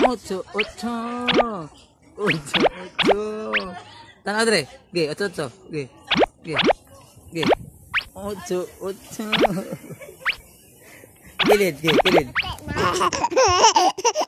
Ocho, ocho. Ocho, ocho. Tan Andre, ge, ocho, ocho, ge, ge, ge. Ocho, ocho. Kilid, ge, kilid.